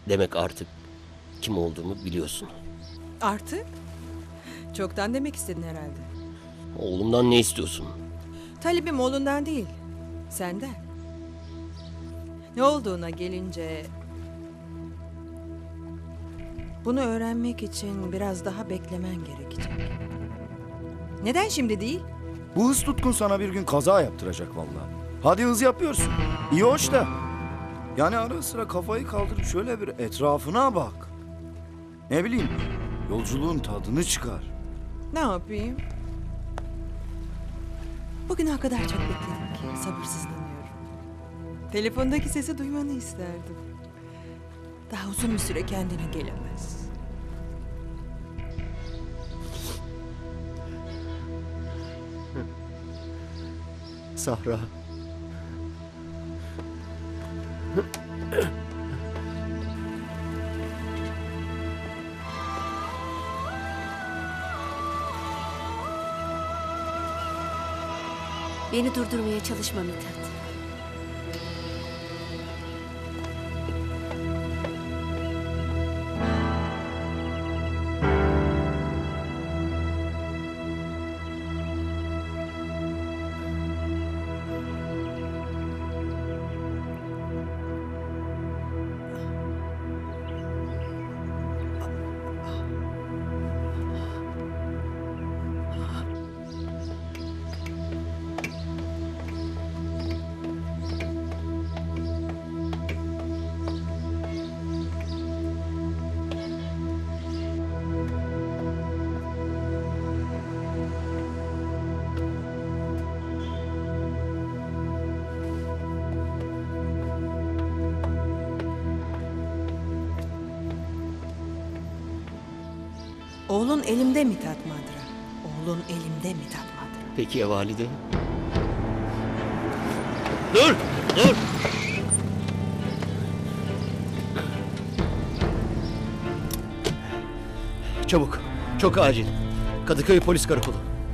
Demek artık kim olduğumu biliyorsun. Artık? Çoktan demek istedin herhalde. Oğlumdan ne istiyorsun? Talibim oğlundan değil, senden. Ne olduğuna gelince... Bunu öğrenmek için biraz daha beklemen gerekecek. Neden şimdi değil? Bu hız tutkun sana bir gün kaza yaptıracak vallahi. Hadi hız yapıyorsun. İyi hoş da. Yani ara sıra kafayı kaldırıp şöyle bir etrafına bak. Ne bileyim, yolculuğun tadını çıkar. Ne yapayım? Bugüne kadar çok bekledim ki sabırsızlanıyorum. Telefondaki sesi duymanı isterdim. Daha uzun bir süre kendine gelemez. Sahra. Beni durdurmaya çalışma Mithat. Oğlun elimde Mithat Madra. Oğlun elimde Mithat Madra. Peki ya valide? Dur! Dur! Çabuk, çok acil. Kadıköy Polis Karakolu.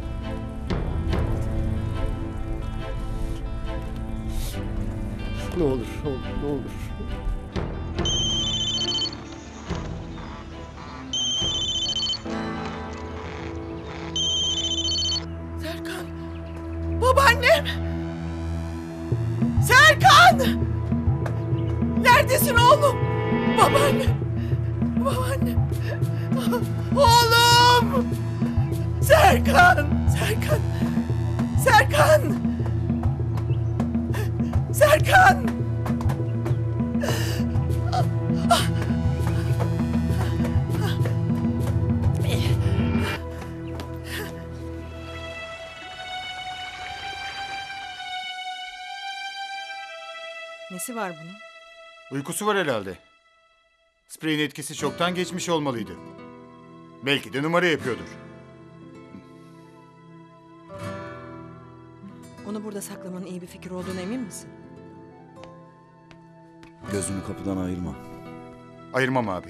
Ne olur, ne olur. Serkan! Babaannem! Serkan! Neredesin oğlum? Babaannem! Babaannem! Oğlum! Serkan! Serkan! Serkan! Serkan! Nesi var bunun? Uykusu var herhalde. Spreyin etkisi çoktan geçmiş olmalıydı. Belki de numara yapıyordur. Onu burada saklamanın iyi bir fikir olduğuna emin misin? Gözünü kapıdan ayırma. Ayırmam abi.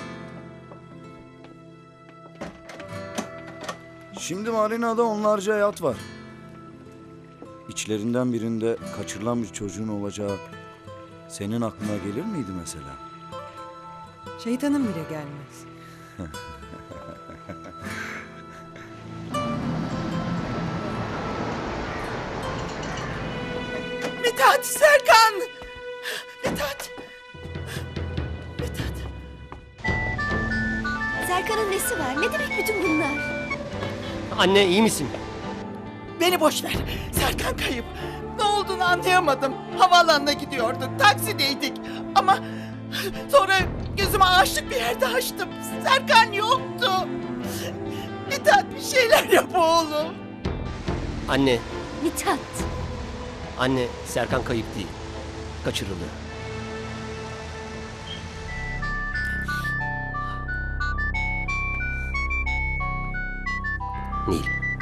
Şimdi marinada onlarca yat var. İçlerinden birinde kaçırılan bir çocuğun olacağı senin aklına gelir miydi mesela? Şeytanın bile gelmez. Mithat! Serkan! Mithat! Mithat! Serkan'ın nesi var? Ne demek bütün bunlar? Anne iyi misin? Beni boş ver. Serkan kayıp. Ne olduğunu anlayamadım. Havaalanına gidiyorduk. Taksideydik. Ama sonra gözümü ağaçlık bir yerde açtım. Serkan yoktu. Mithat bir şeyler yap oğlum. Anne, Mithat. anne Serkan kayıp değil. Kaçırıldı. Nil.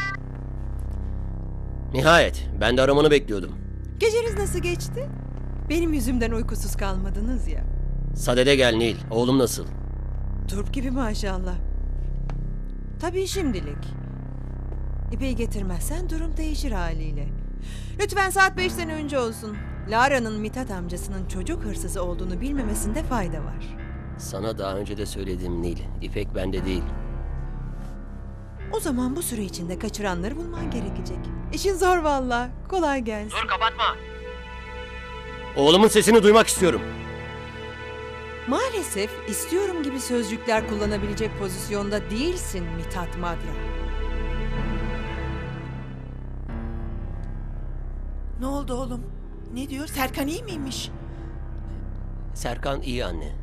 Nihayet. Ben de aramanı bekliyordum. Geceniz nasıl geçti? Benim yüzümden uykusuz kalmadınız ya. Sadede gel Nil. Oğlum nasıl? Turp gibi maşallah. Tabii şimdilik. İpeyi getirmezsen durum değişir haliyle. Lütfen saat 5'ten önce olsun. Lara'nın Mithat amcasının çocuk hırsızı olduğunu bilmemesinde fayda var. Sana daha önce de söyledim Nil. İpek bende değil. O zaman bu süre içinde kaçıranları bulman gerekecek. İşin zor valla. Kolay gelsin. Oğlumun sesini duymak istiyorum. Maalesef istiyorum gibi sözcükler kullanabilecek pozisyonda değilsin Mithat Madra. Ne oldu oğlum? Ne diyor? Serkan iyi miymiş? Serkan iyi anne.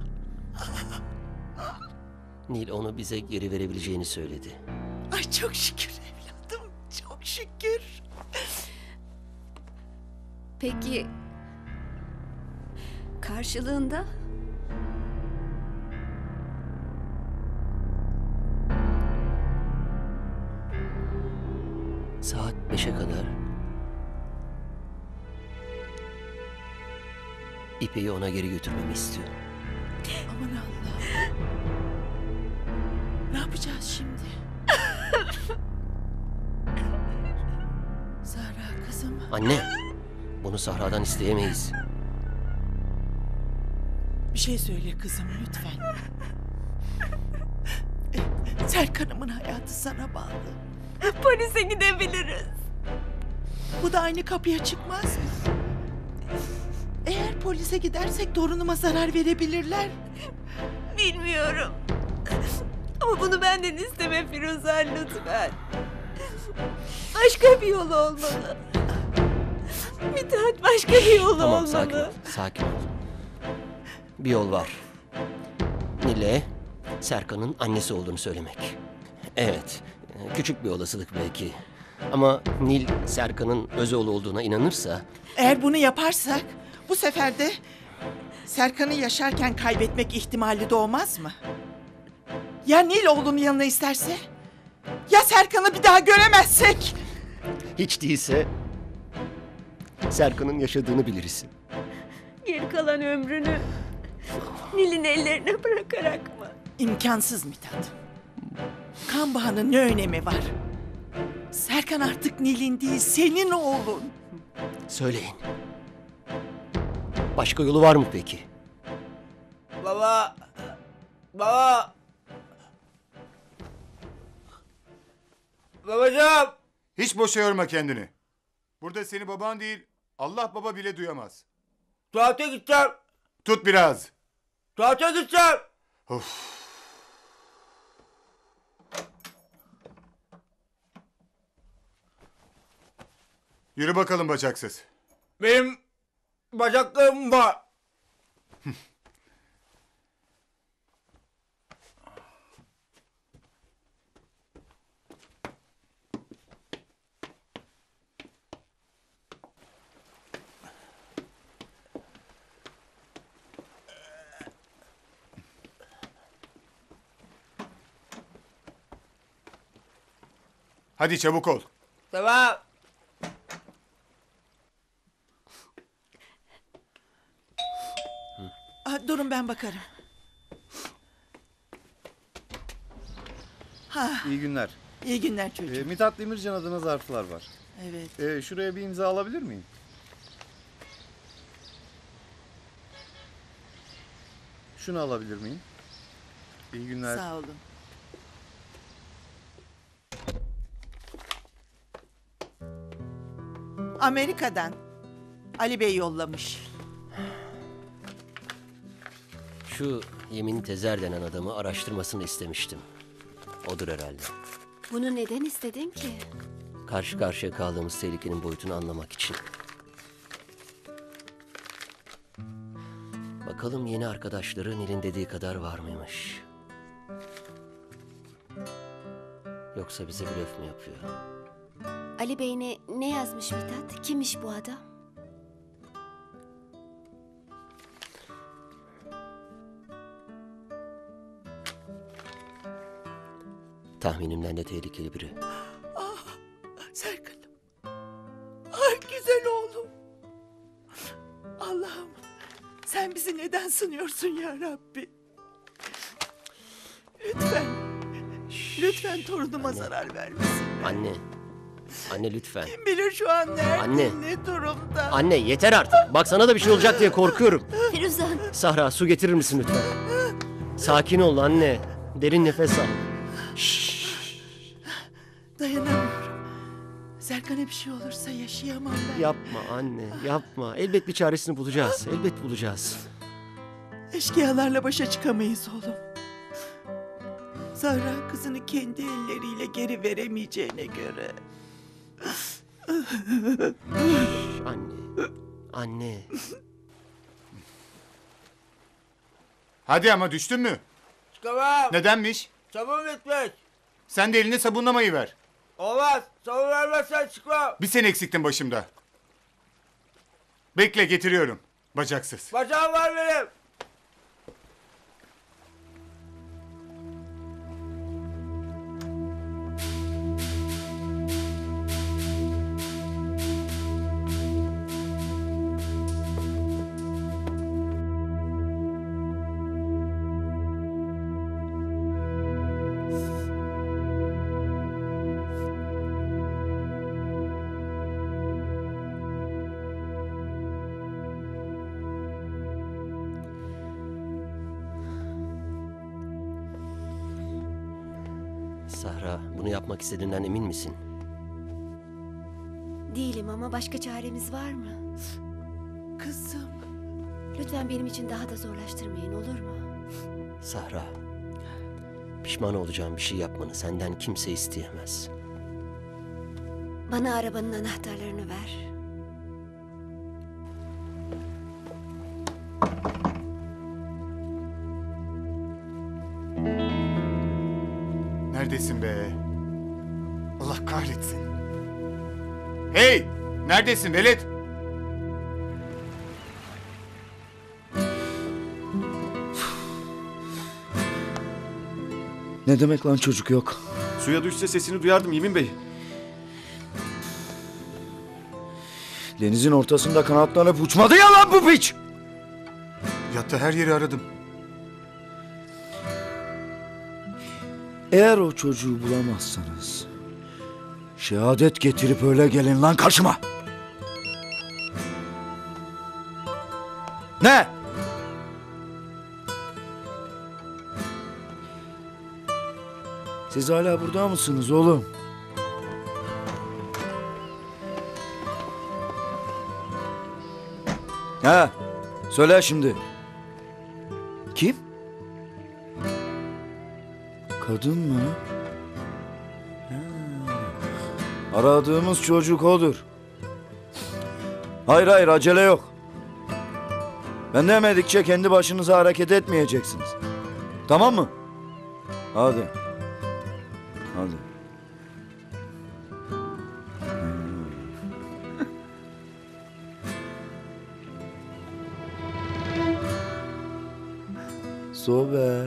Nil onu bize geri verebileceğini söyledi. Ay çok şükür evladım. Çok şükür. Peki karşılığında? Saat 5'e kadar İpek'i ona geri götürmemi istiyor. Aman Allah'ım. Ne yapacağız şimdi? Zahra kızım. Anne, bunu Sahra'dan isteyemeyiz. Bir şey söyle kızım lütfen. Serkan'ımın hayatı sana bağlı. Polise gidebiliriz. Bu da aynı kapıya çıkmaz mı? Eğer polise gidersek torunuma zarar verebilirler. Bilmiyorum. Ama bunu benden isteme Firuzan lütfen. Başka bir yolu olmalı. Mithat başka bir yolu Tamam, olmalı. sakin ol, sakin ol. Bir yol var. Nil'e Serkan'ın annesi olduğunu söylemek. Evet, küçük bir olasılık belki. Ama Nil Serkan'ın öz oğlu olduğuna inanırsa... Eğer bunu yaparsak bu sefer de Serkan'ı yaşarken kaybetmek ihtimali doğmaz mı? Ya Nil oğlunun yanına isterse? Ya Serkan'ı bir daha göremezsek? Hiç değilse Serkan'ın yaşadığını biliriz. Geri kalan ömrünü Nil'in ellerine bırakarak mı? İmkansız Mithat. Kan bağının ne önemi var? Serkan artık Nil'in değil, senin oğlun. Söyleyin. Başka yolu var mı peki? Baba. Baba. Babacığım. Hiç boşa yorma kendini. Burada seni baban değil, Allah baba bile duyamaz. Tuvalete gideceğim. Tut biraz. Tuvalete gideceğim. Of. Yürü bakalım bacaksız. Benim bacaklarım var. Hadi çabuk ol. Tamam. Durun ben bakarım. İyi günler. İyi günler çocuğum. Mithat Demircan adına zarflar var. Evet. Şuraya bir imza alabilir miyim? Şunu alabilir miyim? İyi günler. Sağ olun. Amerika'dan Ali Bey yollamış. Şu Yemin Tezer denen adamı araştırmasını istemiştim. Odur herhalde. Bunu neden istedin ki? Karşı karşıya kaldığımız tehlikenin boyutunu anlamak için. Bakalım yeni arkadaşları Nil'in dediği kadar var mıymış? Yoksa bize blöf mü yapıyor? Ali Bey'ine ne yazmış Mithat? Kimmiş bu adam? Tahminimden de tehlikeli biri. Serkan'ım. Ah güzel oğlum. Allah'ım sen bizi neden sınıyorsun ya Rabbi? Lütfen. Lütfen torunuma zarar vermesin. Anne. Anne lütfen. Kim bilir şu an nerede, Anne. ne durumda. Anne yeter artık. Bak sana da bir şey olacak diye korkuyorum. Firuzan, Sahra su getirir misin lütfen? Sakin ol anne. Derin nefes al. Dayanamıyorum. Serkan'a bir şey olursa yaşayamam ben. Yapma anne, yapma. Elbet bir çaresini bulacağız. Elbet bulacağız. Eşkıyalarla başa çıkamayız oğlum. Zahra kızını kendi elleriyle geri veremeyeceğine göre. Anne, anne. Hadi ama düştün mü? Çıkamam. Nedenmiş? Sabun bitmiş. Sen de eline sabunlamayı ver. Olmaz. Sabun vermezsen çıkmam. Bir sen eksiktin başımda. Bekle getiriyorum. Bacaksız. Bacağım var benim. Sahra, bunu yapmak istediğinden emin misin? Değilim ama başka çaremiz var mı? Kızım. Lütfen benim için daha da zorlaştırmayın, olur mu? Sahra, pişman olacağım bir şey yapmanı senden kimse isteyemez. Bana arabanın anahtarlarını ver. Neredesin be? Allah kahretsin. Hey! Neredesin velet? Ne demek lan çocuk yok? Suya düşse sesini duyardım Yemin Bey. Denizin ortasında kanatlanıp uçmadı ya lan bu piç! Yatta her yeri aradım. Eğer o çocuğu bulamazsanız şehadet getirip öyle gelin lan karşıma. Ne? Siz hala burada mısınız oğlum? Ha, söyle şimdi. Kim? Kadın mı? Ha. Aradığımız çocuk odur. Hayır hayır acele yok. Ben demedikçe kendi başınıza hareket etmeyeceksiniz. Tamam mı? Hadi. Hadi. Sobe.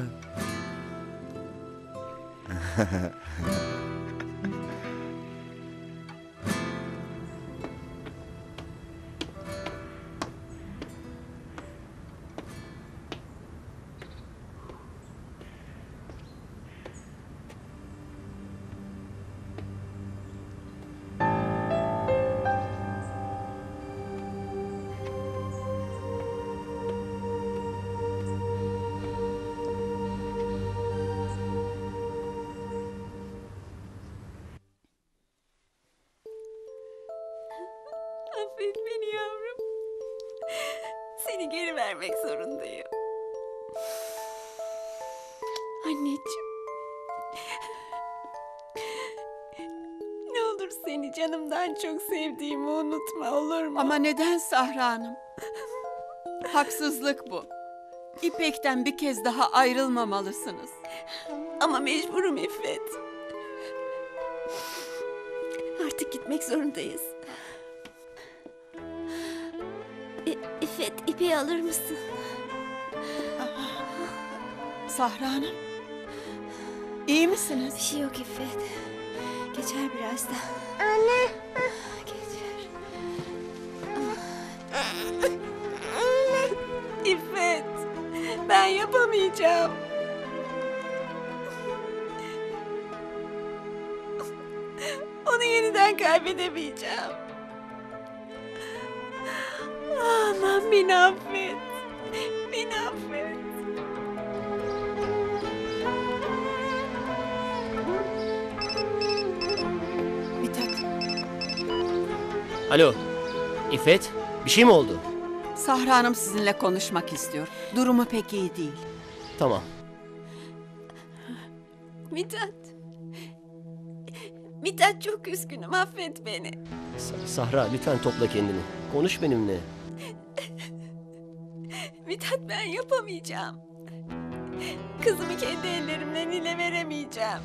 Affet beni yavrum. Seni geri vermek zorundayım. Anneciğim. Ne olur seni canımdan çok sevdiğimi unutma, olur mu? Ama neden Zahra Hanım? Haksızlık bu. İpek'ten bir kez daha ayrılmamalısınız. Ama mecburum İffet. Artık gitmek zorundayız. İffet, İpek'i alır mısın? Zahra Hanım. İyi misiniz? Bir şey yok İffet. Geçer birazdan. Anne. Geçer. İffet. Ben yapamayacağım. Onu yeniden kaybedemeyeceğim. Allah'ım beni affet. Beni affet. Alo. İffet, bir şey mi oldu? Sahra Hanım sizinle konuşmak istiyor. Durumu pek iyi değil. Tamam. Mithat. Mithat çok üzgünüm, affet beni. Sahra lütfen topla kendini. Konuş benimle. Mithat, ben yapamayacağım. Kızımı kendi ellerimle Nil'e veremeyeceğim.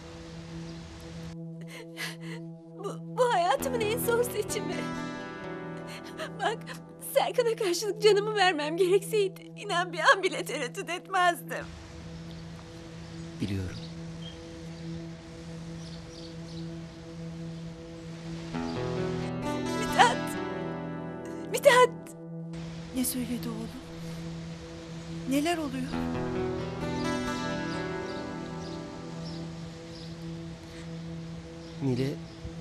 Bu hayatımın en zor seçimi. Bak, Serkan'a karşılık canımı vermem gerekseydi, inan bir an bile tereddüt etmezdim. Biliyorum. Mithat! Mithat! Ne söyledi oğlum? Neler oluyor? Nil'e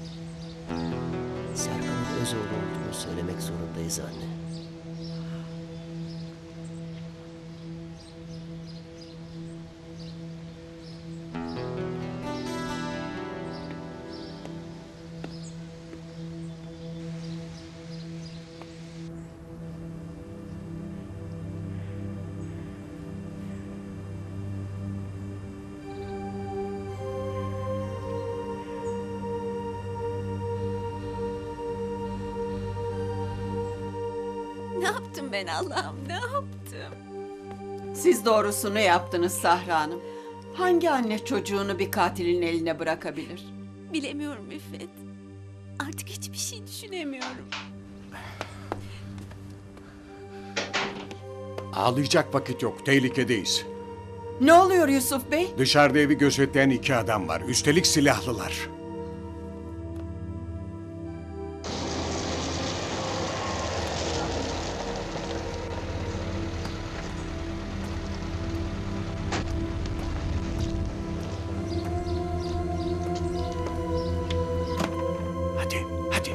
Serkan'ın öz oğlu olduğunu söylemek zorundayız anne. Ne yaptım ben Allah'ım, ne yaptım? Siz doğrusunu yaptınız Sahra Hanım. Hangi anne çocuğunu bir katilin eline bırakabilir? Bilemiyorum İffet. Artık hiçbir şey düşünemiyorum. Ağlayacak vakit yok. Tehlikedeyiz. Ne oluyor Yusuf Bey? Dışarıda evi gözetleyen 2 adam var. Üstelik silahlılar. Hadi, hadi.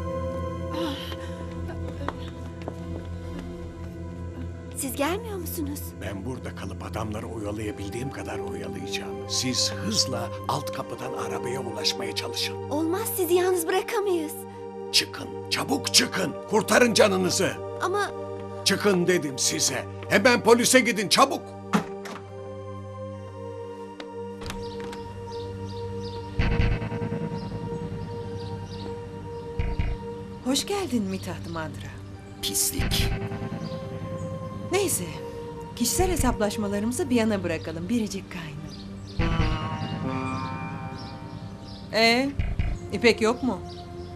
Siz gelmiyor musunuz? Ben burada kalıp adamları oyalayabildiğim kadar oyalayacağım. Siz hızla alt kapıdan arabaya ulaşmaya çalışın. Olmaz, sizi yalnız bırakamayız. Çıkın, çabuk çıkın. Kurtarın canınızı. Ama Çıkın dedim size. Hemen polise gidin, çabuk. Hoş geldin Mithat Madra. Pislik. Neyse, kişisel hesaplaşmalarımızı bir yana bırakalım biricik kaynım. İpek yok mu?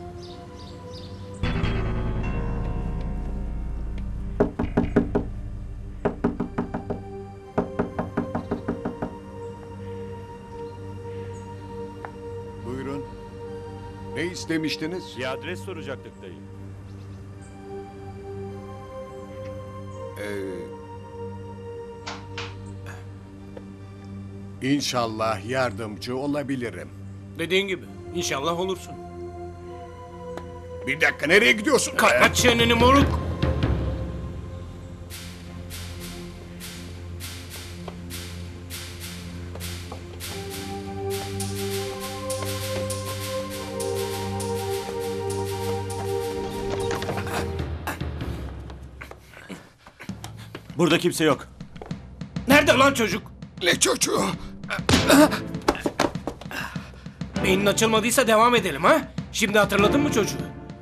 Buyurun. Ne istemiştiniz? Bir adres soracaktık dayı. İnşallah yardımcı olabilirim. Dediğin gibi. İnşallah olursun. Bir dakika, nereye gidiyorsun? Kapat çeneni moruk. Burada kimse yok. Nerede lan çocuk? Ne çocuğu? Beynin açılmadıysa devam edelim ha? Şimdi hatırladın mı çocuğu?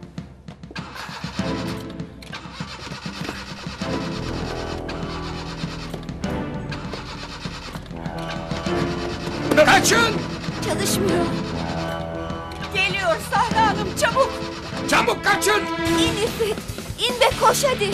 Kaçın! çalışmıyor. Geliyor Sahra Hanım, çabuk! Çabuk kaçın! İn İffet, in ve koş hadi.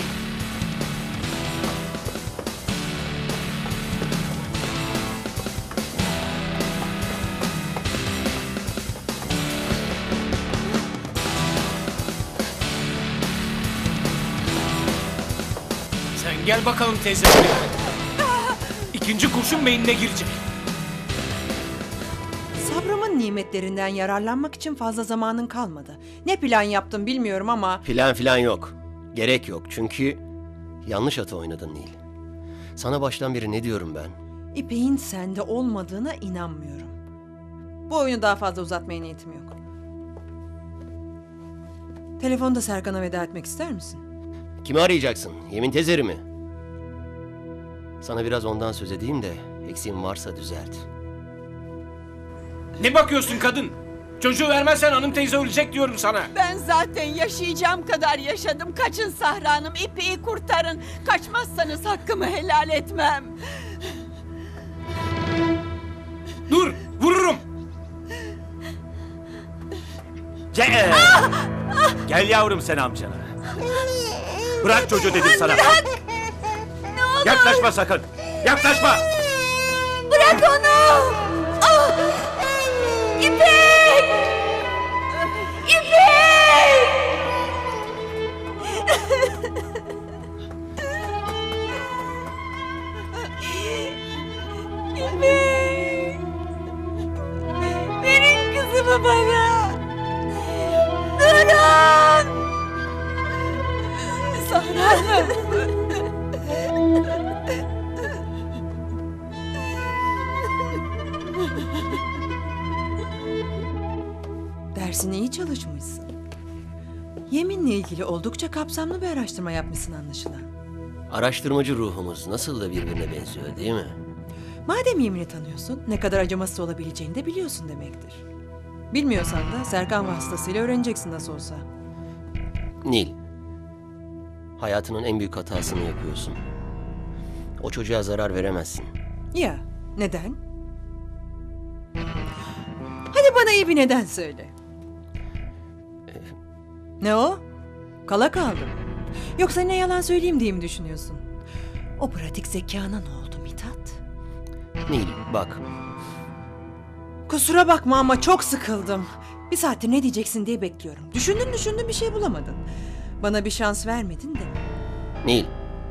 Sen gel bakalım teyze. İkinci kurşun beynine girecek. Sabrımın nimetlerinden yararlanmak için fazla zamanın kalmadı. Ne plan yaptım bilmiyorum ama... Filan yok. Gerek yok çünkü yanlış atı oynadın Nil. Sana baştan beri ne diyorum ben? İpek'in sende olmadığına inanmıyorum. Bu oyunu daha fazla uzatmaya niyetim yok. Telefonda Serkan'a veda etmek ister misin? Kimi arayacaksın? Yemin tezeri mi? Sana biraz ondan söz edeyim de eksiğin varsa düzelt. Ne bakıyorsun kadın? Çocuğu vermezsen hanım teyze ölecek diyorum sana. Ben zaten yaşayacağım kadar yaşadım. Kaçın Sahra Hanım, İpek'i kurtarın. Kaçmazsanız hakkımı helal etmem. Dur, vururum. Gel yavrum sen amcana. Bırak çocuğu dedim sana. Bırak! Ne olur! Yaklaşma sakın. Yaklaşma. Bırak onu! Ah! İpek! İpek! İpek! Verin kızımı bana! Durun! Sahra Hanım. Dersine iyi çalışmışsın. Yeminle ilgili oldukça kapsamlı bir araştırma yapmışsın anlaşılan. Araştırmacı ruhumuz nasıl da birbirine benziyor değil mi? Madem yemini tanıyorsun, ne kadar acımasız olabileceğini de biliyorsun demektir. Bilmiyorsan da Serkan vasıtasıyla öğreneceksin nasıl olsa. Nil, hayatının en büyük hatasını yapıyorsun. O çocuğa zarar veremezsin. Ya, neden? Hadi bana iyi bir neden söyle. Ne o? Kala kaldım. Yoksa ne yalan söyleyeyim diye mi düşünüyorsun? O pratik zekana ne oldu Mithat? Nil, bak. Kusura bakma ama çok sıkıldım. Bir saattir ne diyeceksin diye bekliyorum. Düşündün bir şey bulamadın. Bana bir şans vermedin de. Nil.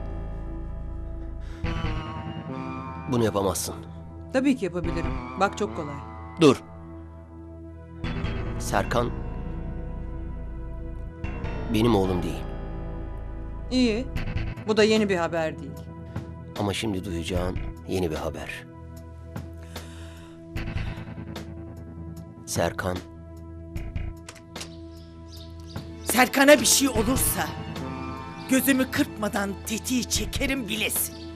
Bunu yapamazsın. Tabii ki yapabilirim. Bak çok kolay. Dur. Serkan benim oğlum değil. İyi. Bu da yeni bir haber değil. Ama şimdi duyacağın yeni bir haber. Serkan Serkan'a bir şey olursa gözümü kırpmadan tetiği çekerim bilesin.